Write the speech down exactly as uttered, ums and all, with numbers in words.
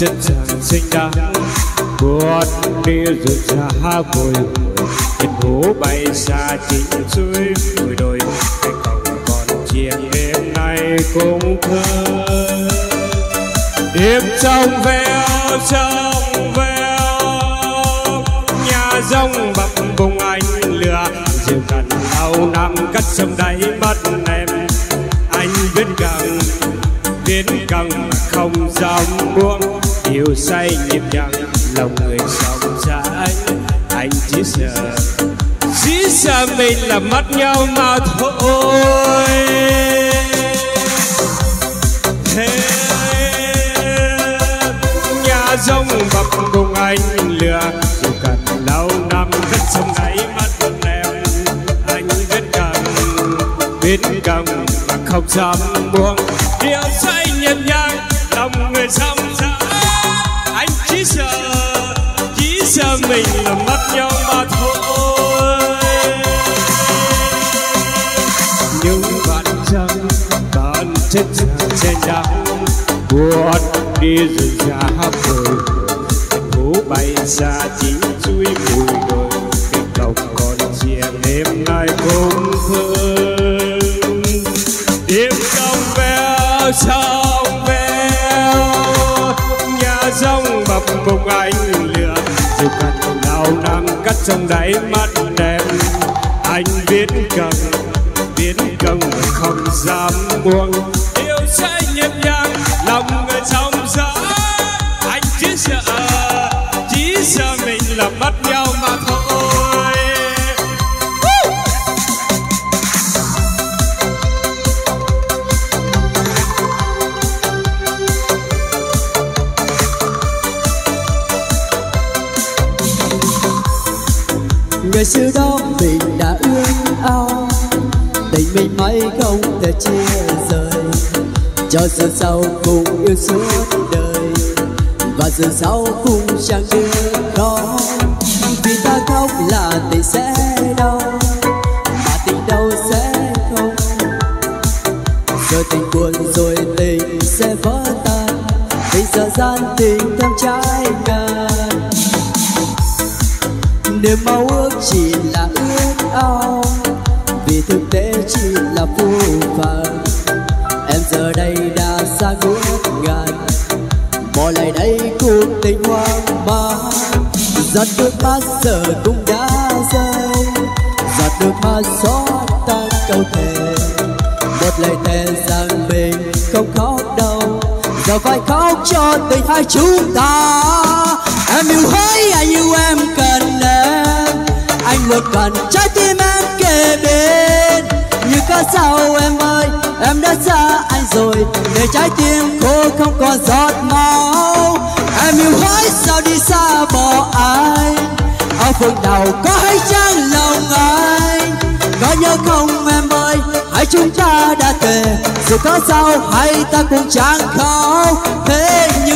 chân chàng xinh đắng buồn đi rượt ra bồi biển hố bay xa chính suối bụi đồi cánh cổng còn chiêng đêm nay cũng thơ đêm trong veo trong veo nhà rông bập bùng anh lửa rượu cạn lâu năm cắt sông đáy mắt em anh viết căng viết căng mà không dám buông yêu say nhịp nhàng lòng người sống xa anh anh chỉ sợ chỉ sợ mình là mất nhau mà thôi. Nhà rông bập bùng anh lừa dù cần lâu năm cất sông đáy mắt em anh viết căng viết căng mà không dám buông yêu say nhịp nhàng lòng người sống xa anh chỉ sợ chỉ sợ mình là mất nhau mà thôi. Nhưng bạn chẳng bạn chết trên đắng buồn đi rừng ra bồi phố bay xa chỉ chuối bụi đồi cây cầu còn chiêng đêm nay cũng thơm đêm trong veo trong veo nhà rông bập bùng anh lửa dù cắt lâu năm cắt trong đáy mắt em anh viết căng viết căng mà không dám buông yêu say nhịp nhàng lòng người trong gió anh chỉ sợ chỉ sợ mình là mất nhau mà thôi. Ngày xưa đó mình đã ước ao tình mình mãi không thể chia rời cho giờ sau cùng yêu suốt đời và giờ sau cùng chẳng được đó vì ta khóc là tình sẽ đau mà tình đâu sẽ không rồi tình buồn rồi tình sẽ vỡ tan vì giờ gian tình theo trái ngang niềm mong ước chỉ là ước ao vì thực tế chỉ là phũ phàng em giờ đây đã xa ngút ngàn bỏ lại đây cuộc tình hoang mang giọt nước mắt giờ cũng đã rơi giọt nước mắt xóa tan câu thề một lời thề rằng mình không khóc đâu giờ phải khóc cho tình hai chúng ta. Em yêu hỡi anh yêu em cần em anh luôn cần trái tim em kề bên như cá sao em ơi em đã xa anh rồi để trái tim khô không còn giọt máu. Em yêu hỡi sao đi xa bỏ anh ở phương nào có hay chăng lòng anh có nhớ không em ơi hai chúng ta đã thề dù có sao hay ta cũng chẳng khóc thế nhưng